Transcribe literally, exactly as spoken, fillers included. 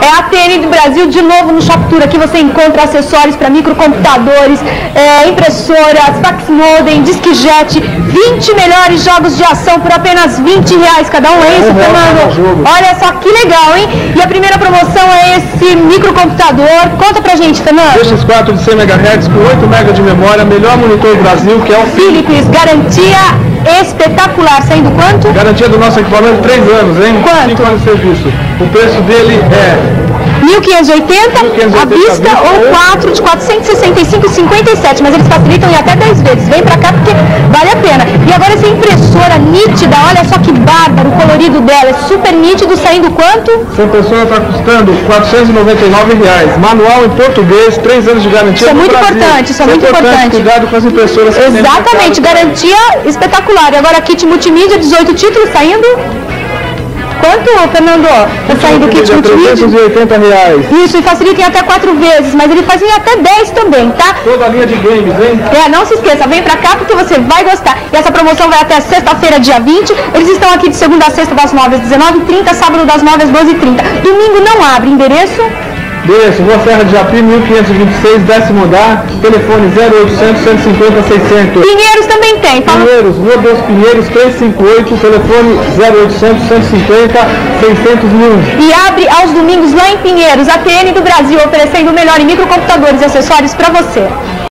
É a T N do Brasil, de novo no Shoptour. Aqui você encontra acessórios para microcomputadores, é, impressoras, fax modem, disquete, vinte melhores jogos de ação por apenas vinte reais cada um. É isso, Fernando? Olha só que legal, hein? E a primeira promoção é esse microcomputador. Conta pra gente, Fernando. D X quatro de cem megahertz com oito megabytes de memória, melhor monitor do Brasil, que é o Philips. Garantia espetacular. Saindo quanto? Garantia do nosso equipamento, três anos, hein? Quanto? cinco anos de serviço. O preço dele é mil quinhentos e oitenta à vista ou quatro de quatrocentos e sessenta e cinco e cinquenta e sete, mas eles facilitam em até dez vezes. Vem pra cá porque vale a pena. E agora essa impressora nítida, olha só que bárbaro, o colorido dela é super nítido, saindo quanto? Essa impressora está custando quatrocentos e noventa e nove reais. Manual em português, três anos de garantia. Isso é muito importante, isso é muito importante. Cuidado com as impressoras. Exatamente, garantia espetacular. E agora kit multimídia, dezoito títulos saindo. Quanto, Fernando? Tá saindo o kit multimídia? trezentos e oitenta reais. Isso, e facilita em até quatro vezes, mas ele faz em até dez também, tá? Toda a linha de games, hein? É, não se esqueça, vem pra cá porque você vai gostar. E essa promoção vai até sexta-feira, dia vinte. Eles estão aqui de segunda a sexta, das nove às dezenove e trinta, sábado das nove às doze e trinta. Domingo não abre. Endereço? Endereço, Rua Serra de Japi, mil quinhentos e vinte e seis, décimo andar, telefone zero oitocentos, cento e cinquenta, seiscentos. Pinheiros também tem. Fala... Pinheiros, Rua dos Pinheiros, trezentos e cinquenta e oito, telefone zero oitocentos, cento e cinquenta, seiscentos mil. E abre aos domingos lá em Pinheiros, a T N do Brasil, oferecendo o melhor em microcomputadores e acessórios para você.